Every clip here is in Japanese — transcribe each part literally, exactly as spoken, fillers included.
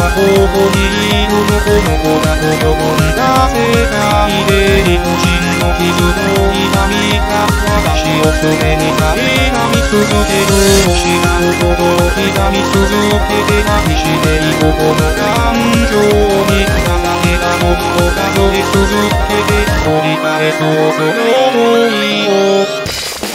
はここにいるのこの子だとどこに出せないで理不尽の傷の痛みが私を常に苛み続ける失うほど刻み続けて何していここの感情に重ねたものを数え続けて繰り返そうその想いを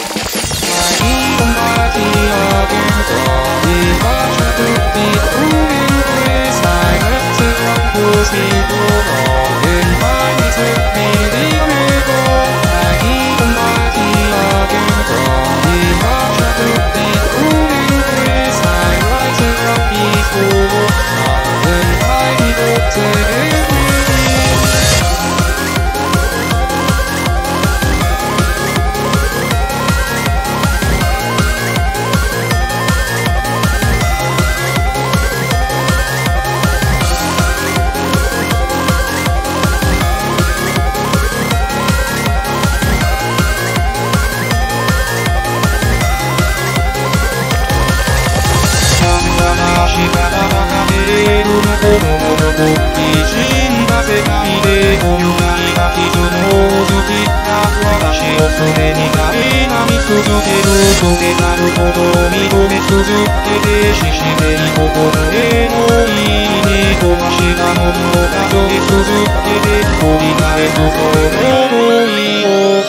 死んだ世界でこの愛が傷の渦切った私を常に苛み続けるそれなることを認め続けて死していここの絵の意に飛ばしたものを数え続けて繰り返すその想いを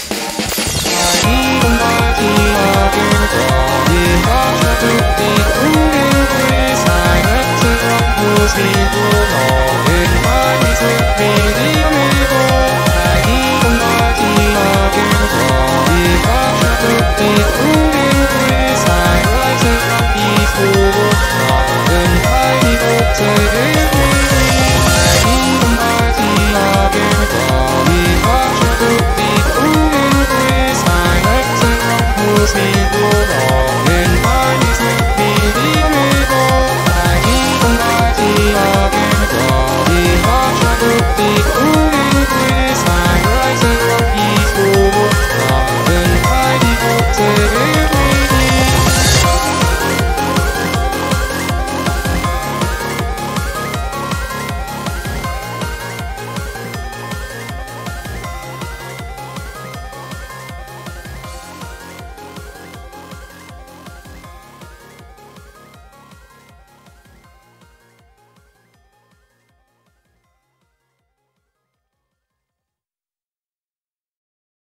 今だけあげるか今じゃくてくれるSilence of the